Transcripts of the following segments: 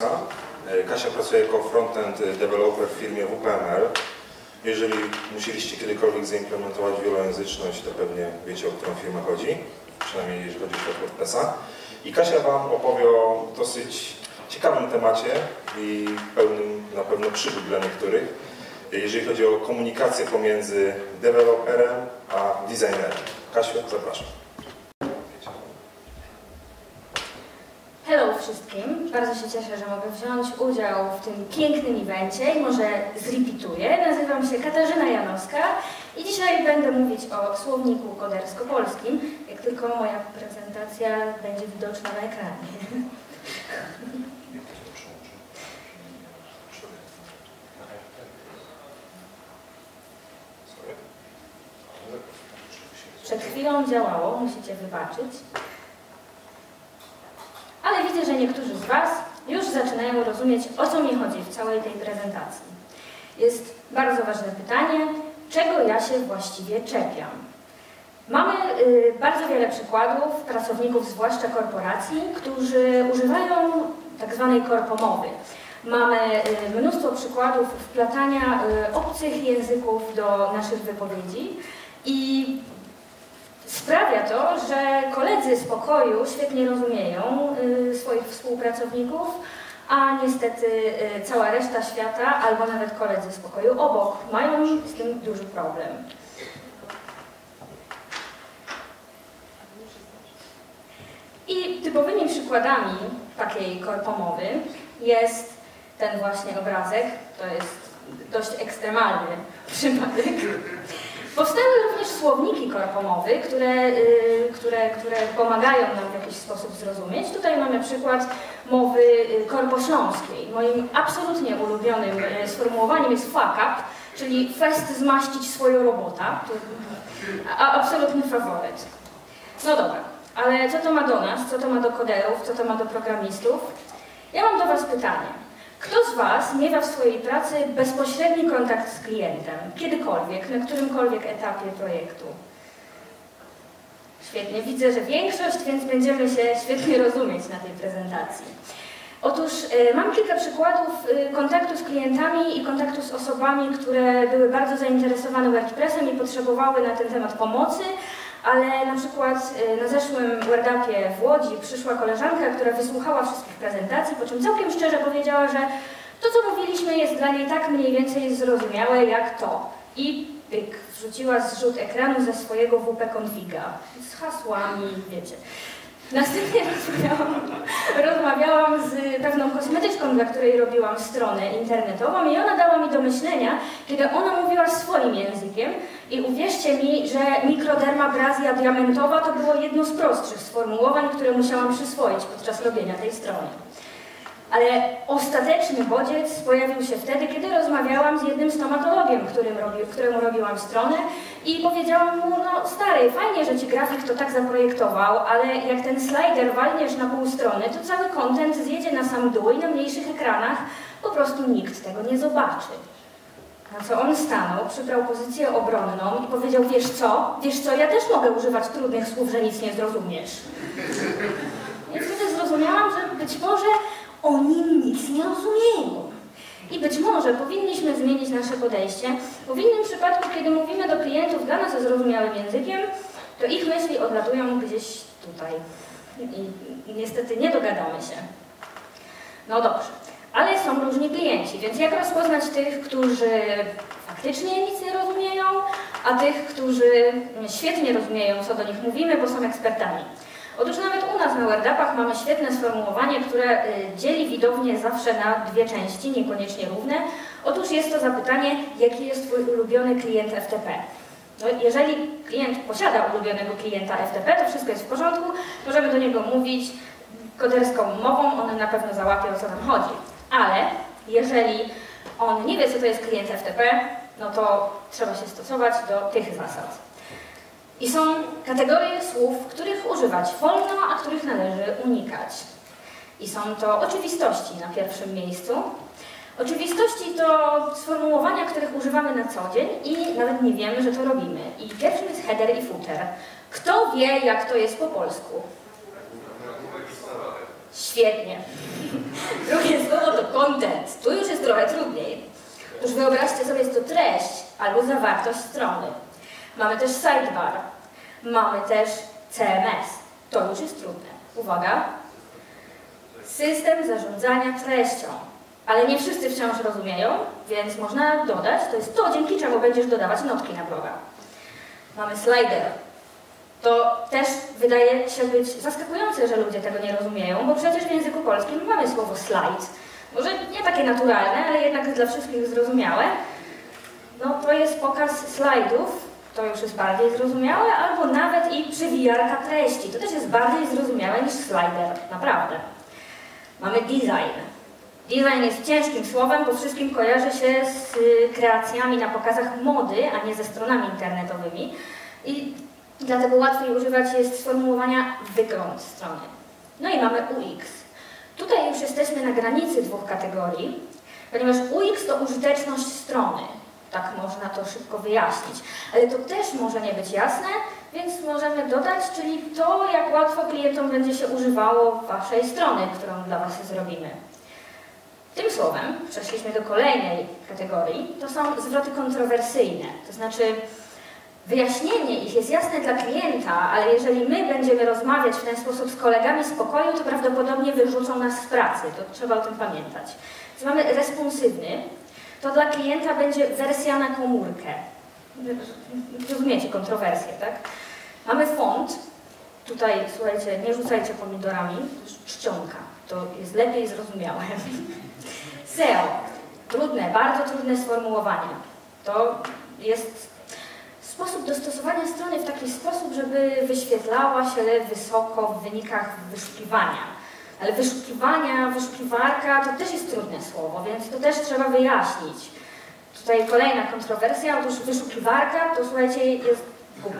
Jankowska. Kasia pracuje jako frontend developer w firmie WPML. Jeżeli musieliście kiedykolwiek zaimplementować wielojęzyczność, to pewnie wiecie, o którą firmę chodzi, przynajmniej jeżeli chodzi o świat WordPressa. I Kasia Wam opowie o dosyć ciekawym temacie i pełnym na pewno przygód dla niektórych, jeżeli chodzi o komunikację pomiędzy deweloperem a designerem. Kasiu, zapraszam. Hello wszystkim, bardzo się cieszę, że mogę wziąć udział w tym pięknym evencie i może zrepetuję. Nazywam się Katarzyna Janowska i dzisiaj będę mówić o słowniku kodersko-polskim, jak tylko moja prezentacja będzie widoczna na ekranie. Przed chwilą działało, musicie wybaczyć. Ale widzę, że niektórzy z Was już zaczynają rozumieć, o co mi chodzi w całej tej prezentacji. Jest bardzo ważne pytanie, czego ja się właściwie czepiam. Mamy bardzo wiele przykładów pracowników, zwłaszcza korporacji, którzy używają tak zwanej korpomowy. Mamy mnóstwo przykładów wplatania obcych języków do naszych wypowiedzi i sprawia to, że koledzy z pokoju świetnie rozumieją swoich współpracowników, a niestety cała reszta świata, albo nawet koledzy z pokoju obok, mają z tym duży problem. I typowymi przykładami takiej korpomowy jest ten właśnie obrazek, to jest dość ekstremalny przypadek. Powstały również słowniki korpomowy, które pomagają nam w jakiś sposób zrozumieć. Tutaj mamy przykład mowy korpośląskiej. Moim absolutnie ulubionym sformułowaniem jest fuck up, czyli fest zmaścić swoją robota. Absolutny faworyt. No dobra, ale co to ma do nas, co to ma do koderów, co to ma do programistów? Ja mam do Was pytanie. Kto z Was miewa w swojej pracy bezpośredni kontakt z klientem? Kiedykolwiek, na którymkolwiek etapie projektu? Świetnie, widzę, że większość, więc będziemy się świetnie rozumieć na tej prezentacji. Otóż mam kilka przykładów kontaktu z klientami i kontaktu z osobami, które były bardzo zainteresowane WordPressem i potrzebowały na ten temat pomocy, ale na przykład na zeszłym WordUpie w Łodzi przyszła koleżanka, która wysłuchała wszystkich prezentacji, po czym całkiem szczerze powiedziała, że to, co mówiliśmy, jest dla niej tak mniej więcej zrozumiałe jak to. I pyk, wrzuciła zrzut ekranu ze swojego WP-configa z hasłami, wiecie. Następnie rozmawiałam z pewną kosmetyczką, dla której robiłam stronę internetową i ona dała mi do myślenia, kiedy ona mówiła swoim językiem i uwierzcie mi, że mikrodermabrazja diamentowa to było jedno z prostszych sformułowań, które musiałam przyswoić podczas robienia tej strony. Ale ostateczny bodziec pojawił się wtedy, kiedy rozmawiałam z jednym stomatologiem, któremu robiłam stronę i powiedziałam mu, no stary, fajnie, że Ci grafik to tak zaprojektował, ale jak ten slider walniesz na pół strony, to cały content zjedzie na sam dół i na mniejszych ekranach po prostu nikt tego nie zobaczy. Na co on stanął, przybrał pozycję obronną i powiedział, wiesz co, ja też mogę używać trudnych słów, że nic nie zrozumiesz. I wtedy zrozumiałam, że być może oni nic nie rozumieją. I być może powinniśmy zmienić nasze podejście, bo w innym przypadku, kiedy mówimy do klientów dla nas zrozumiałym językiem, to ich myśli odlatują gdzieś tutaj. I niestety nie dogadamy się. No dobrze, ale są różni klienci, więc jak rozpoznać tych, którzy faktycznie nic nie rozumieją, a tych, którzy świetnie rozumieją, co do nich mówimy, bo są ekspertami. Otóż nawet u nas na WordUpach mamy świetne sformułowanie, które dzieli widownię zawsze na dwie części, niekoniecznie równe. Otóż jest to zapytanie, jaki jest Twój ulubiony klient FTP. No, jeżeli klient posiada ulubionego klienta FTP, to wszystko jest w porządku, możemy do niego mówić koderską mową, on na pewno załapie, o co nam chodzi. Ale jeżeli on nie wie, co to jest klient FTP, no to trzeba się stosować do tych zasad. I są kategorie słów, których używać wolno, a których należy unikać. I są to oczywistości na pierwszym miejscu. Oczywistości to sformułowania, których używamy na co dzień i nawet nie wiemy, że to robimy. I pierwszym jest header i footer. Kto wie, jak to jest po polsku? Świetnie. Drugie słowo to content. Tu już jest trochę trudniej. Otóż wyobraźcie sobie, jest to treść albo zawartość strony. Mamy też sidebar. Mamy też CMS. To już jest trudne. Uwaga. System zarządzania treścią. Ale nie wszyscy wciąż rozumieją, więc można dodać, to jest to, dzięki czemu będziesz dodawać notki na bloga. Mamy slider. To też wydaje się być zaskakujące, że ludzie tego nie rozumieją, bo przecież w języku polskim mamy słowo slajd. Może nie takie naturalne, ale jednak dla wszystkich zrozumiałe. No to jest pokaz slajdów, to już jest bardziej zrozumiałe, albo nawet i przewijarka treści. To też jest bardziej zrozumiałe niż slider, naprawdę. Mamy design. Design jest ciężkim słowem, bo wszystkim kojarzy się z kreacjami na pokazach mody, a nie ze stronami internetowymi. I dlatego łatwiej używać jest sformułowania wygląd strony. No i mamy UX. Tutaj już jesteśmy na granicy dwóch kategorii, ponieważ UX to użyteczność strony. Tak można to szybko wyjaśnić. Ale to też może nie być jasne, więc możemy dodać, czyli to, jak łatwo klientom będzie się używało waszej strony, którą dla was zrobimy. Tym słowem przeszliśmy do kolejnej kategorii. To są zwroty kontrowersyjne. To znaczy wyjaśnienie ich jest jasne dla klienta, ale jeżeli my będziemy rozmawiać w ten sposób z kolegami z pokoju, to prawdopodobnie wyrzucą nas z pracy. To trzeba o tym pamiętać. Więc mamy responsywny. To dla klienta będzie wersja na komórkę. Rozumiecie kontrowersję, tak? Mamy font. Tutaj, słuchajcie, nie rzucajcie pomidorami. To jest czcionka. To jest lepiej zrozumiałe. SEO. Trudne, bardzo trudne sformułowanie. To jest sposób dostosowania strony w taki sposób, żeby wyświetlała się wysoko w wynikach wyszukiwania. Ale wyszukiwarka to też jest trudne słowo, więc to też trzeba wyjaśnić. Tutaj kolejna kontrowersja, otóż wyszukiwarka to słuchajcie jest Google.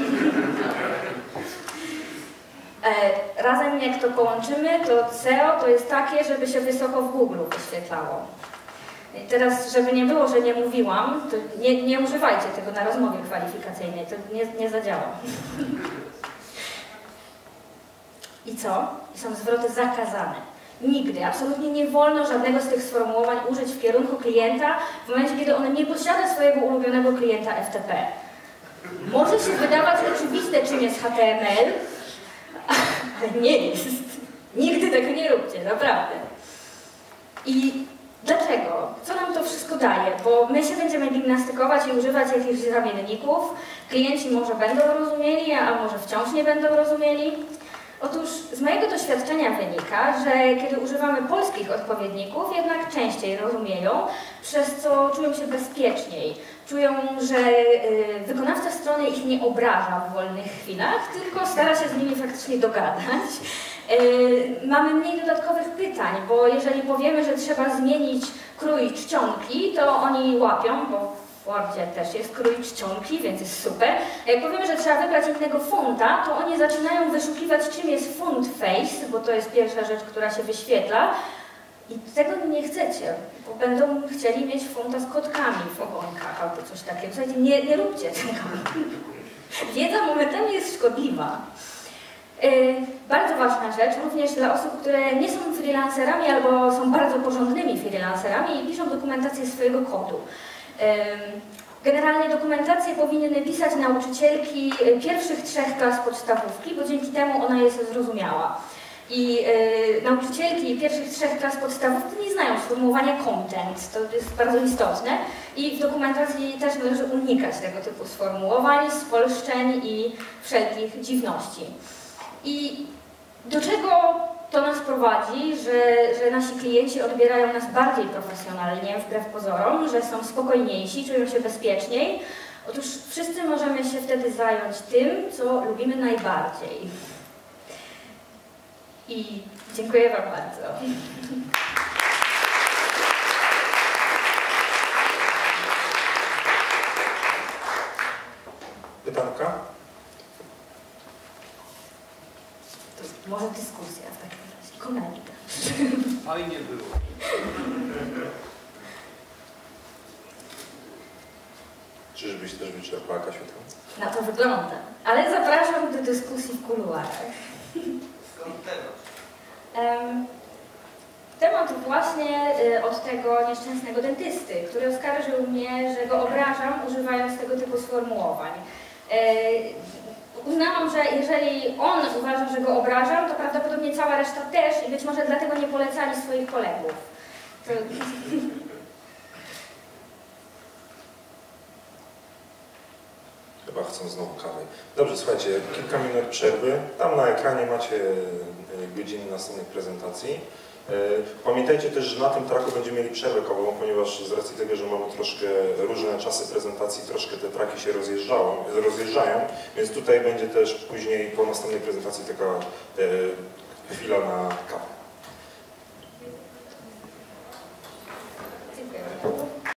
Razem jak to połączymy, to SEO to jest takie, żeby się wysoko w Google wyświetlało. I teraz, żeby nie było, że nie mówiłam, to nie używajcie tego na rozmowie kwalifikacyjnej, to nie zadziała. I co? I są zwroty zakazane. Nigdy, absolutnie nie wolno żadnego z tych sformułowań użyć w kierunku klienta w momencie, kiedy on nie posiada swojego ulubionego klienta FTP. Może się wydawać oczywiste, czym jest HTML, ale nie jest. Nigdy tego nie róbcie, naprawdę. I dlaczego? Co nam to wszystko daje? Bo my się będziemy gimnastykować i używać jakichś zamienników. Klienci może będą rozumieli, a może wciąż nie będą rozumieli. Otóż z mojego doświadczenia wynika, że kiedy używamy polskich odpowiedników, jednak częściej rozumieją, przez co czują się bezpieczniej. Czują, że wykonawca strony ich nie obraża w wolnych chwilach, tylko stara się z nimi faktycznie dogadać. Mamy mniej dodatkowych pytań, bo jeżeli powiemy, że trzeba zmienić krój czcionki, to oni łapią, bo w Wordzie też jest krój czcionki, więc jest super. A jak powiemy, że trzeba wybrać innego fonta, to oni zaczynają wyszukiwać, czym jest font face, bo to jest pierwsza rzecz, która się wyświetla. I tego nie chcecie, bo będą chcieli mieć fonta z kotkami w ogonkach albo coś takiego. Słuchajcie, nie róbcie tego. Wiedza momentami jest szkodliwa. Bardzo ważna rzecz, również dla osób, które nie są freelancerami albo są bardzo porządnymi freelancerami i piszą dokumentację swojego kodu. Generalnie dokumentację powinny pisać nauczycielki pierwszych 3 klas podstawówki, bo dzięki temu ona jest zrozumiała. I nauczycielki pierwszych 3 klas podstawówki nie znają sformułowania content, to jest bardzo istotne. I w dokumentacji też należy unikać tego typu sformułowań, spolszczeń i wszelkich dziwności. I do czego to nas prowadzi, że nasi klienci odbierają nas bardziej profesjonalnie, wbrew pozorom, że są spokojniejsi, czują się bezpieczniej. Otóż wszyscy możemy się wtedy zająć tym, co lubimy najbardziej. I dziękuję wam bardzo. Pytanka? To może dyskusja w takim razie. Komentarz. Fajnie było. Czyżbyś też wyczerpała Kasiutka? Na to wygląda. Ale zapraszam do dyskusji w kuluarach. Skąd teraz? Temat właśnie od tego nieszczęsnego dentysty, który oskarżył mnie, że go obrażam, używając tego typu sformułowań. Uznałam, że jeżeli on uważa, że go obrażam, to prawdopodobnie cała reszta też i być może dlatego nie polecali swoich kolegów. To... Chyba chcą znowu kawy. Dobrze, słuchajcie, kilka minut przerwy. Tam na ekranie macie godziny następnych prezentacji. Pamiętajcie też, że na tym traku będziemy mieli przerwę kawową, ponieważ z racji tego, że mamy troszkę różne czasy prezentacji, troszkę te traki się rozjeżdżają, więc tutaj będzie też później po następnej prezentacji taka chwila na kawę.